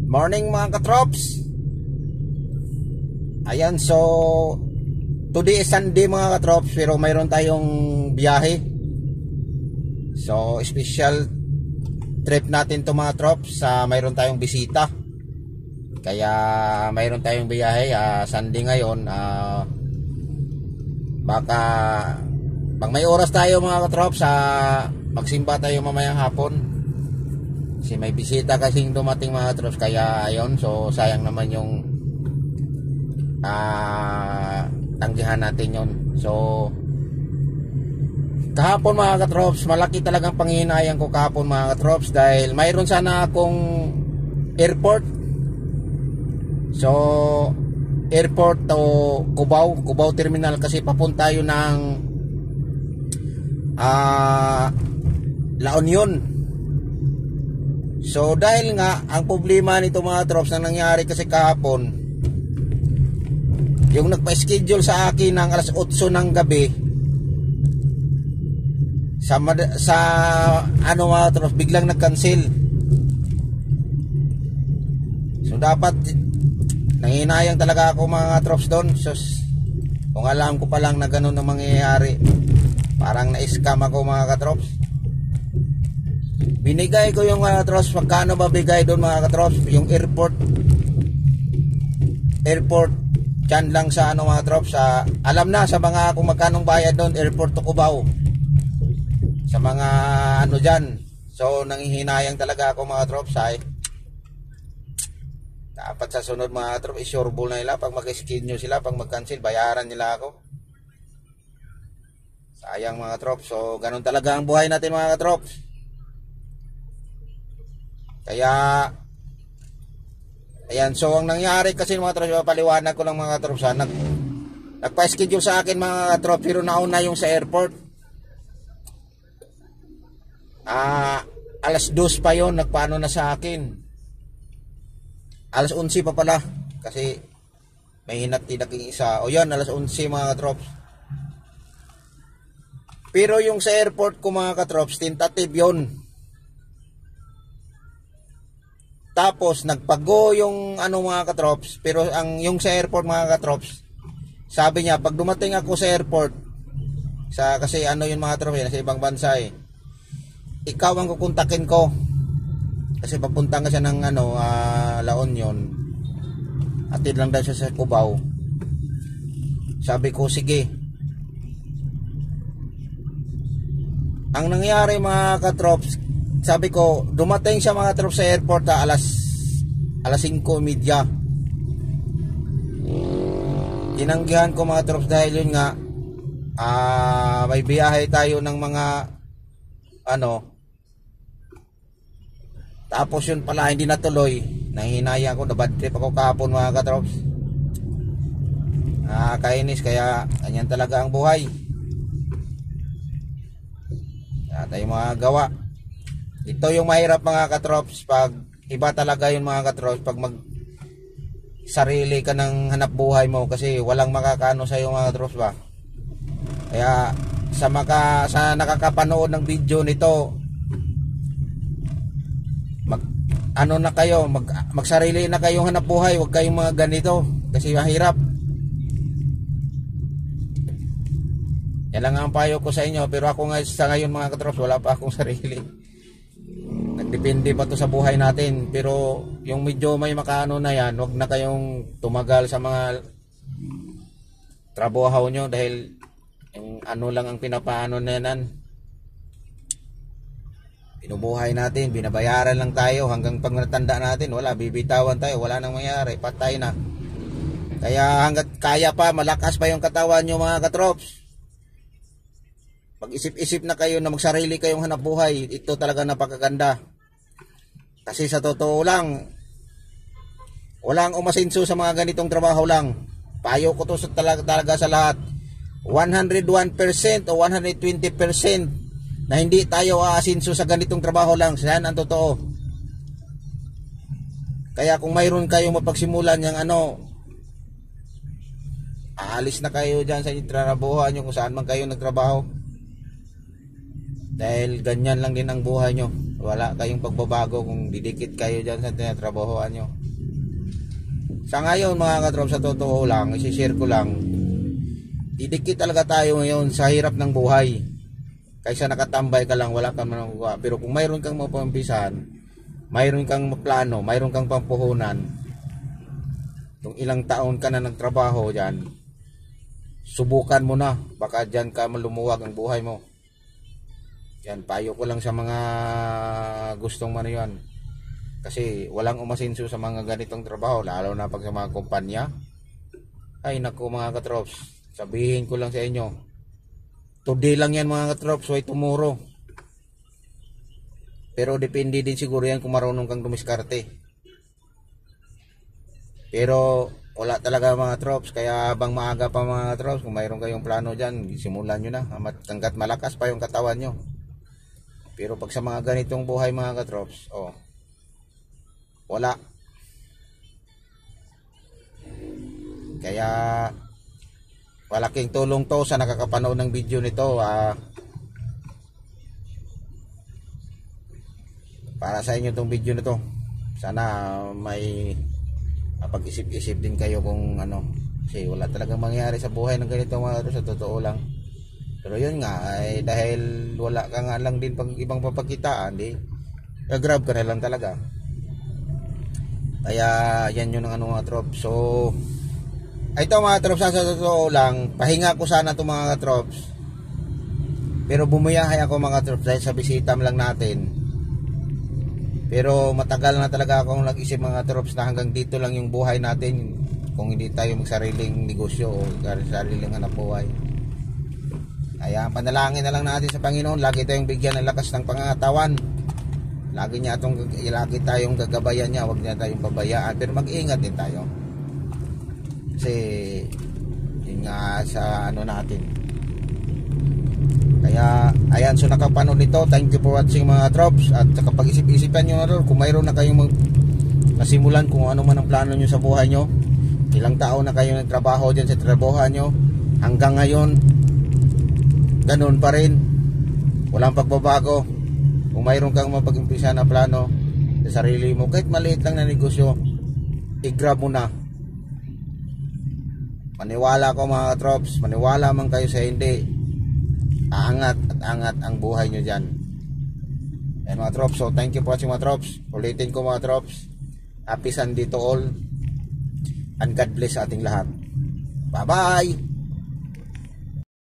Morning mga katrops. Ayan, so today is Sunday mga katrops, pero mayroon tayong biyahe. So special trip natin to mga trops, mayroon tayong bisita. Kaya mayroon tayong biyahe, Sunday ngayon. Baka pag may oras tayo mga katrops, magsimba tayo mamayang hapon. Kasi may bisita kasing dumating mga katrops, kaya ayun, so sayang naman yung tanggihan natin yun. So kahapon mga katrops, malaki talagang panghihinayang ko kahapon mga katrops, dahil mayroon sana akong airport. So airport to Cubao terminal, kasi papunta yun ng La Union. So dahil nga ang problema nito mga trops na nangyari kasi kahapon, yung nagpa-schedule sa akin ng alas 8 ng gabi sa ano mga trops, biglang nag-cancel. So dapat nanginayang talaga ako mga trops doon. So kung alam ko pa lang na ganun ang mangyayari, parang na-scam ako mga katrops. Binigay ko yung mga katrops. Magkano ba bigay doon mga katrops? Yung airport dyan lang sa ano mga katrops, alam na sa mga kung magkanong bayad doon, airport to Cubao, sa mga ano dyan. So nanghihinayang talaga ako mga katrops. Dapat sa sunod mga katrops, isurable na nila pag mag-schedule sila, pag mag-cancel bayaran nila ako. Sayang mga katrops. So ganun talaga ang buhay natin mga katrops. Kaya ayan, so ang nangyari kasi mga katrops, paliwanag ko lang mga katrops, nagpa-schedule sa akin mga katrops, pero nauna yung sa airport. Alas 2 pa yon, nagpaano na sa akin. Alas 11 pa pala, kasi may hinat-tinaking isa. O yan, alas 11 mga katrops. Pero yung sa airport ko mga katrops, tentative yun. Tapos nagpago yung ano mga katrops, pero yung sa airport mga katrops, sabi niya pag dumating ako sa airport, kasi ano yun mga katrops, nasa ibang bansa ikaw ang kukontakin ko, kasi papunta nga siya ng ano, La Union, atid lang daw siya sa Cubao. Sabi ko sige. Ang nangyari mga katrops, sabi ko, dumating siya mga katrops sa airport alas 5:30. Tinanggihan ko mga katrops dahil yun nga, may biyahe tayo ng mga ano. Tapos yun pala hindi natuloy. Nanghinaya ako, nabad trip ako kahapon mga katrops. Kainis, kaya ganyan talaga ang buhay. Kaya tayo mga gawa. Ito yung mahirap mga katrops, pag iba talaga yung mga katrops, pag sarili ka ng hanap buhay mo, kasi walang makakaano sa iyo mga katrops ba. Kaya sa nakakapanood ng video nito, ano na kayo, magsarili na kayong hanap buhay, huwag kayong mga ganito, kasi mahirap. Yan lang ang payo ko sa inyo. Pero ako nga sa ngayon mga katrops, wala pa akong sarili. Nagdepende pa to sa buhay natin. Pero yung medyo may makaano na yan, huwag na kayong tumagal sa mga trabaho nyo, dahil yung ano lang ang pinapaano na yan. Pinubuhay natin, binabayaran lang tayo hanggang pag natanda natin, wala, bibitawan tayo, wala nang mangyari, patay na. Kaya hanggat kaya pa, malakas pa yung katawan nyo mga katrops, mag-isip-isip na kayo na magsarili kayong hanap buhay. Ito talaga napakaganda. Kasi sa totoo lang, walang umasenso sa mga ganitong trabaho lang. Payo ko to talaga sa lahat. 101% o 120% na hindi tayo aasenso sa ganitong trabaho lang. Yan ang totoo. Kaya kung mayroon kayong mapagsimulan yung ano, aalis na kayo dyan sa trabahoan nyo, kung saan man kayo nagtrabaho. Dahil ganyan lang din ang buhay nyo. Wala kayong pagbabago kung didikit kayo dyan sa tinatrabahoan nyo. Sa ngayon mga katrops, sa totoo lang, isi-share ko lang, didikit talaga tayo ngayon sa hirap ng buhay. Kaysa nakatambay ka lang, wala kang managawa. Pero kung mayroon kang mapampisan, mayroon kang plano, mayroon kang pampuhunan, kung ilang taon ka na nagtrabaho dyan, subukan mo na, baka dyan ka malumuwag ang buhay mo. Yan, payo ko lang sa mga gustong mano yan. Kasi walang umasinso sa mga ganitong trabaho, lalo na pag sa mga kumpanya. Ay naku mga katrops, sabihin ko lang sa inyo, today lang yan mga katrops, why tomorrow? Pero depende din siguro yan kung marunong kang dumiskarte. Pero wala talaga mga trops, kaya habang maaga pa mga trops, kung mayroon kayong plano dyan, simulan nyo na, hanggat malakas pa yung katawan nyo. Pero pag sa mga ganitong buhay mga katrops, wala. Kaya malaking tulong to sa nakakapanood ng video nito. Para sa inyo tong video nito. Sana may pag-isip-isip din kayo kung ano. Kasi wala talagang mangyari sa buhay ng ganito mga katrops, sa totoo lang. Pero yun nga, ay dahil wala ka nga lang din pag ibang papakitaan, grab ka na lang talaga. Kaya yan yun ang ano mga trops. So ito mga trops, sa totoo lang, pahinga ko sana ito mga trops. Pero bumiyahe ako mga trops dahil sa bisita lang natin. Pero matagal na talaga akong nag-isip mga trops na hanggang dito lang yung buhay natin kung hindi tayo magsariling negosyo o sariling hanap buhay. Kaya panalangin na lang natin sa Panginoon, lagi tayong bigyan ng lakas ng pangangatawan. Lagi tayong gagabayan niya, huwag niya tayong pabayaan, pero mag-iingat din tayo. Kasi yun nga sa ano natin. Kaya ayan, so nakapanood nito, thank you for watching mga trops. At kapag isip-isipan nyo na rin, kung mayroon na kayong nasimulan kung ano man ang plano nyo sa buhay nyo, ilang taon na kayo nagtrabaho dyan sa trabahohan nyo, hanggang ngayon ganun pa rin, walang pagbabago. Kung mayroon kang mapag-umpisa na plano sa sarili mo, kahit maliit lang na negosyo, i-grab mo na. Maniwala ko mga trops, maniwala man kayo sa hindi, aangat at angat ang buhay nyo dyan. Ayan mga trops, so thank you for watching mga trops. Ulitin ko mga trops, happy Sunday to all, and God bless sa ating lahat. Bye bye.